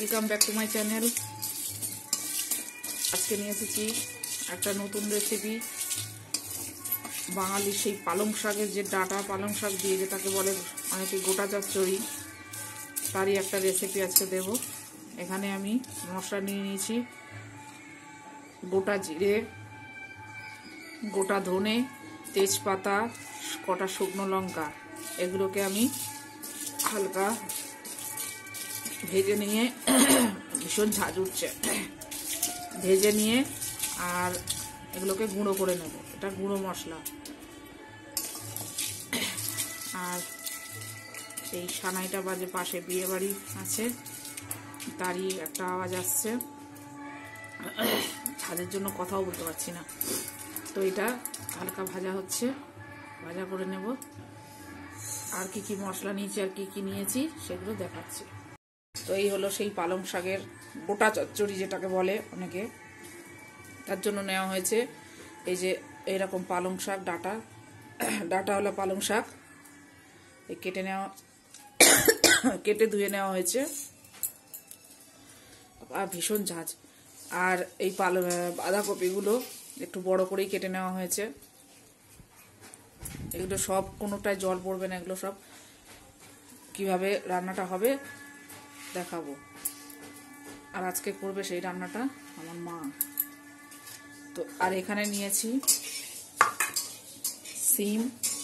Welcome back to my channel. আজকে নিয়ে এসেছি একটা নতুন রেসিপি, বাঙালির সেই পালং শাকের যে ডাঁটা, পালং শাক দিয়ে যেটাকে বলে অনেকে গোটা চচ্চড়ি, তারই একটা রেসিপি আজকে দেব। এখানে আমি মশলা নিয়ে নিয়েছি গোটা জিরে, গোটা ধনে, তেজপাতা, কটা শুকনো লঙ্কা। এগুলোকে আমি হালকা ভেজে নিয়ে, ভীষণ ঝাঁঝ উঠছে, ভেজে নিয়ে আর এগুলোকে গুঁড়ো করে নেব। এটা গুঁড়ো মশলা। আর এই সানাইটা বাজে, পাশে বিয়ে বাড়ি আছে, তারই একটা আওয়াজ আসছে, ঝাঁঝের জন্য কথাও বলতে পারছি না। তো এটা হালকা ভাজা হচ্ছে, ভাজা করে নেব। আর কি কি মশলা নিয়েছি আর কি কি নিয়েছি সেগুলো দেখাচ্ছি। তো এই হলো সেই পালং শাকের গোটা চচ্চড়ি যেটাকে বলে অনেকে। তার জন্য নেওয়া হয়েছে এই যে এইরকম পালং শাক, ডাঁটা ডাঁটা হলো পালং শাক, এই কেটে ধুয়ে নেওয়া হয়েছে। আর ভীষণ ঝাঁঝ। আর এই বাঁধাকপিগুলো একটু বড় করেই কেটে নেওয়া হয়েছে। এগুলো সব কোনোটায় জল পড়বে না, এগুলো সব কিভাবে রান্নাটা হবে দেখাবো। আর আজকে করবে সেই রান্নাটা আমার মা। তো আর এখানে নিয়েছি সিম,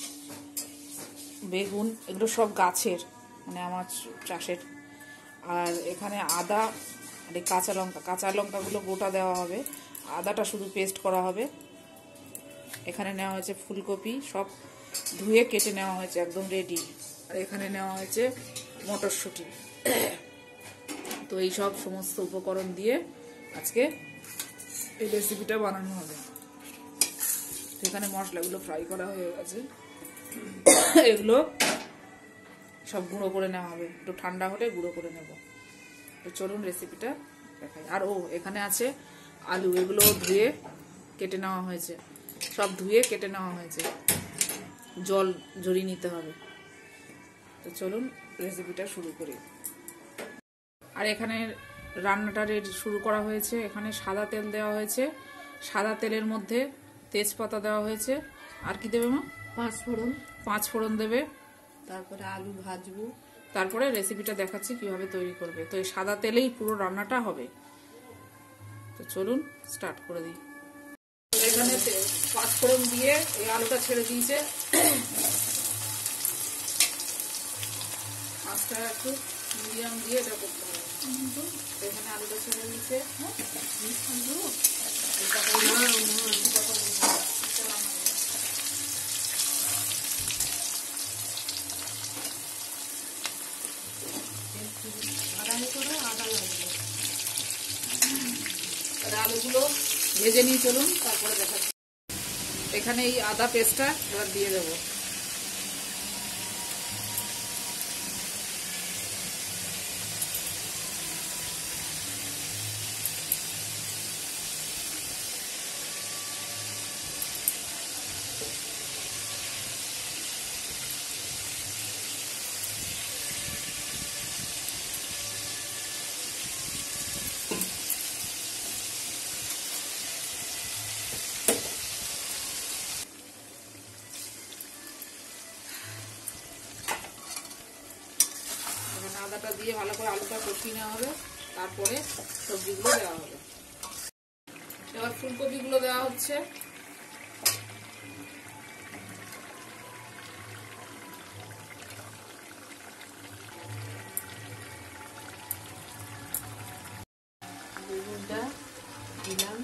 বেগুন, এগুলো সব গাছের, মানে আমার চাষের। আর এখানে আদা আর এই কাঁচা লঙ্কাগুলো গোটা দেওয়া হবে, আদাটা শুধু পেস্ট করা হবে। এখানে নেওয়া হয়েছে ফুলকপি, সব ধুয়ে কেটে নেওয়া হয়েছে, একদম রেডি। আর এখানে নেওয়া হয়েছে মটরশুঁটি। তো এই সব সমস্ত উপকরণ দিয়ে আজকে এই রেসিপিটা বানানো হবে। এখানে মশলাগুলো ফ্রাই করা হয়ে গেছে, এগুলো সব গুঁড়ো করে নেওয়া হবে, একটু ঠান্ডা হলে গুঁড়ো করে নেব। তো চলুন রেসিপিটা দেখাই। আর এখানে আছে আলু, এগুলো ধুয়ে কেটে নেওয়া হয়েছে, সব ধুয়ে কেটে নেওয়া হয়েছে, জল ঝরিয়ে নিতে হবে। তো চলুন রেসিপিটা শুরু করি। আর এখানে রান্নাটা শুরু করা হয়েছে। এখানে সাদা তেল দেওয়া হয়েছে, সাদা তেলের মধ্যে তেজপাতা দেওয়া হয়েছে। আর কি দেবে মা? পাঁচ ফোড়ন দেবে। তারপরে আলু ভাজবো, তারপরে রেসিপিটা দেখাচ্ছি কিভাবে তৈরি করবে। তো এই সাদা তেলেই পুরো রান্নাটা হবে। তো চলুন স্টার্ট করে দিই। এখানে পাঁচ ফোড়ন দিয়ে এই আলুটা ছেড়ে দিয়েছে, মাছটা একটু মিডিয়াম দিয়ে এটা করতে হবে। এখানে আলুটা ছেড়ে দিয়েছে, আলুগুলো ভেজে নিয়ে চলুন, তারপরে দেখাচ্ছি। এখানে এই আদা পেস্টটা এবার দিয়ে দেবো। আদাটা দিয়ে ভালো করে আলুটা কষিয়ে নেওয়া হবে, তারপরে সবজিগুলো দেওয়া হবে। এবার ফুলকপিগুলো দেওয়া হচ্ছে। বেগুনটা দিলাম।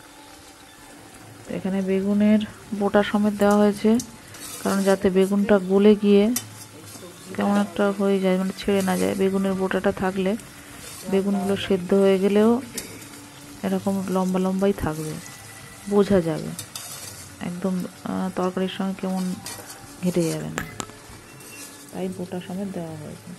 এখানে বেগুনের বোটা সমেত দেওয়া হয়েছে, কারণ যাতে বেগুনটা গলে গিয়ে কেমন একটা হয়ে যায়, মানে ছেড়ে না যায়। বেগুনের বোটাটা থাকলে বেগুনগুলো সেদ্ধ হয়ে গেলেও এরকম লম্বা লম্বাই থাকবে, বোঝা যাবে, একদম তরকারির সঙ্গে কেমন ঘেটে যাবে না, তাই বোটা সমেত দেওয়া হয়েছে।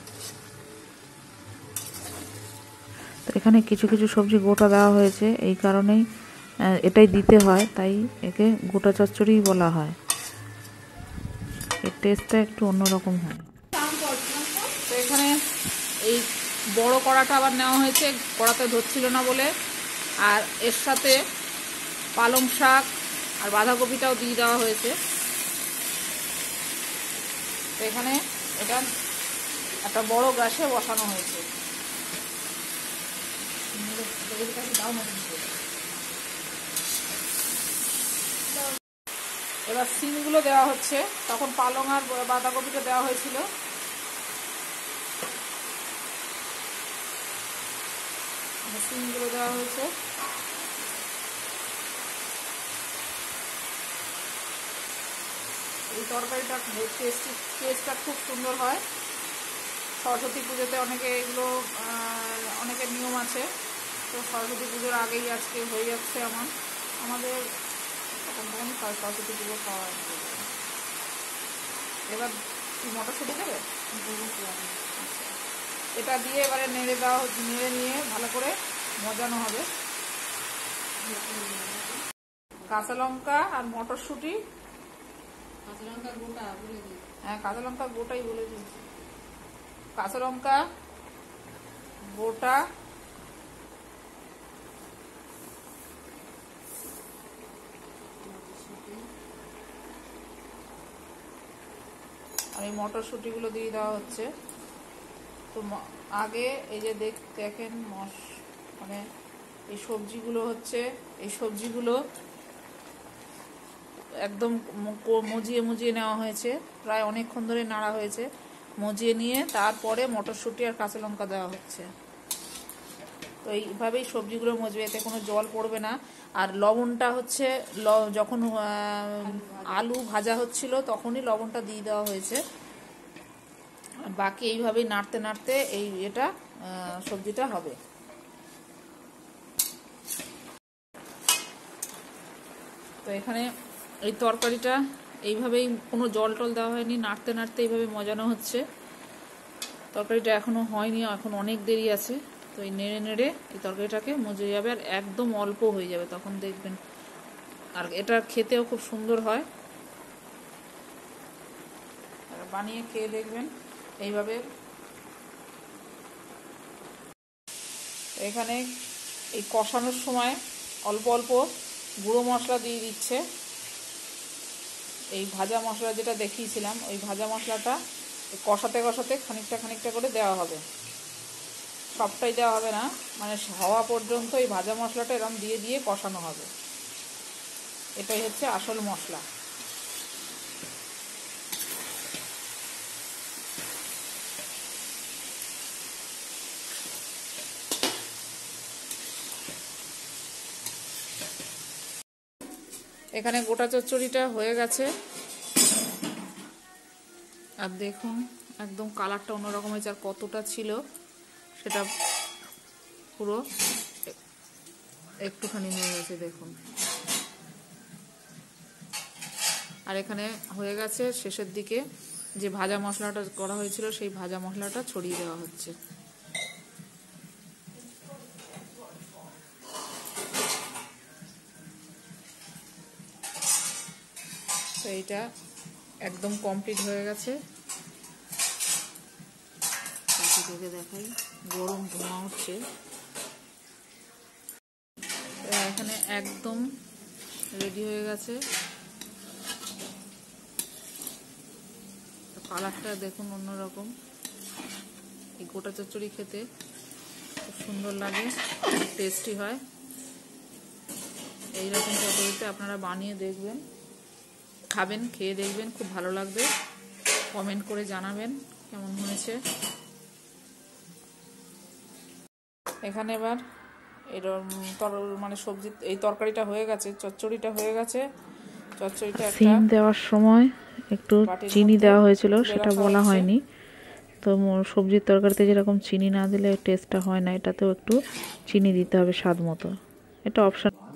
তো এখানে কিছু কিছু সবজি গোটা দেওয়া হয়েছে, এই কারণেই এটাই দিতে হয়, তাই একে গোটা চচ্চড়ি বলা হয়। এর টেস্টটা একটু অন্যরকম হয়। তো এখানে এই বড় কড়াটা আবার নেওয়া হয়েছে, কড়াতে ধরছিল না বলে। আর এর সাথে পালং শাক আর বাঁধাকপিটাও দিয়ে দেওয়া হয়েছে। তো এখানে এটা একটা বড় গ্যাসে বসানো হয়েছে। এবার সিমগুলো দেওয়া হচ্ছে, তখন পালং আর বাঁধাকপিটা দেওয়া হয়েছিল। সিমগুলো দেওয়া হয়েছে। এই তরকারিটা টেস্টটা খুব সুন্দর হয়। সরস্বতী পুজোতে অনেকে এগুলো অনেকের নিয়ম আছে, তো সরস্বতী পুজোর আগেই আজকে হয়ে যাচ্ছে আমাদের তখন সরস্বতী পুজো খাওয়া। এবার কি মটরশুঁটি দেবে? এটা দিয়ে এবারে নেড়ে নিয়ে ভালো করে মজানো হবে। কাঁচা লঙ্কা আর মটরশুঁটি, কাঁচা লঙ্কা গোটা বলে দিই। হ্যাঁ কাঁচা লঙ্কা গোটাই বলে দিয়েছি। কাঁচা লঙ্কা গোটা, আর এই মটরশুঁটিগুলো দিয়ে দেওয়া হচ্ছে। তো আগে এই যে দেখেন মানে এই সবজিগুলো হচ্ছে, এই সবজিগুলো একদম মজিয়ে নেওয়া হয়েছে, প্রায় অনেকক্ষণ ধরে নাড়া হয়েছে। মজিয়ে নিয়ে তারপরে মটরশুঁটি আর কাঁচা লঙ্কা দেওয়া হচ্ছে। তো এইভাবেই সবজিগুলো মজবে, এতে কোনো জল পড়বে না। আর লবণটা হচ্ছে যখন আলু ভাজা হচ্ছিল তখনই লবণটা দিয়ে দেওয়া হয়েছে। বাকি এইভাবেই নাড়তে নাড়তে এটা সবজিটা হবে। তো এখানে এই তরকারিটা এইভাবেই, কোনো জল টল দেওয়া হয়নি, নাড়তে নাড়তে এইভাবে মজানো হচ্ছে। তরকারিটা এখনো হয়নি, এখন অনেক দেরি আছে। তো এই নেড়ে নেড়ে এই তরকারিটাকে মজে যাবে, আর একদম অল্প হয়ে যাবে তখন দেখবেন। আর এটা খেতেও খুব সুন্দর হয়, বানিয়ে খেয়ে দেখবেন এইভাবে। এখানে এই কষানোর সময় অল্প অল্প গুঁড়ো মশলা দিয়ে দিচ্ছে। এই ভাজা মশলা যেটা দেখিয়েছিলাম, ওই ভাজা মশলাটা কষাতে কষাতে খানিকটা করে দেওয়া হবে। সবটাই দেওয়া হবে না, মানে হওয়া পর্যন্ত এই ভাজা মশলাটা এরকম দিয়ে দিয়ে কষানো হবে। এটাই হচ্ছে আসল মশলা। এখানে গোটা চচ্চড়িটা হয়ে গেছে। আর দেখুন একদম কালারটা অন্যরকম হয়েছে, আর কতটা ছিল সেটা পুরো একটুখানি হয়ে গেছে দেখুন। আর এখানে হয়ে গেছে, শেষের দিকে যে ভাজা মশলাটা করা হয়েছিল সেই ভাজা মশলাটা ছড়িয়ে দেওয়া হচ্ছে। তো এইটা একদম কমপ্লিট হয়ে গেছে। থেকে দেখাই, গরম ধোঁয়া উঠছে। এখানে একদম রেডি হয়ে গেছে। কালারটা দেখুন অন্যরকম। এই গোটা চচ্চড়ি খেতে খুব সুন্দর লাগে, টেস্টি হয়। এইরকম পদ্ধতিতে আপনারা বানিয়ে দেখবেন, খাবেন, খেয়ে দেখবেন, খুব ভালো লাগবে। কমেন্ট করে জানাবেন কেমন হয়েছে। এখানে এবার মানে সবজি, এই তরকারিটা হয়ে গেছে, চচ্চড়িটা হয়ে গেছে। চচ্চড়িটা সিম দেওয়ার সময় একটু চিনি দেওয়া হয়েছিল, সেটা বলা হয়নি। তো সবজির তরকারিতে যেরকম চিনি না দিলে টেস্টটা হয় না, এটাতেও একটু চিনি দিতে হবে স্বাদ মতো। এটা অপশন।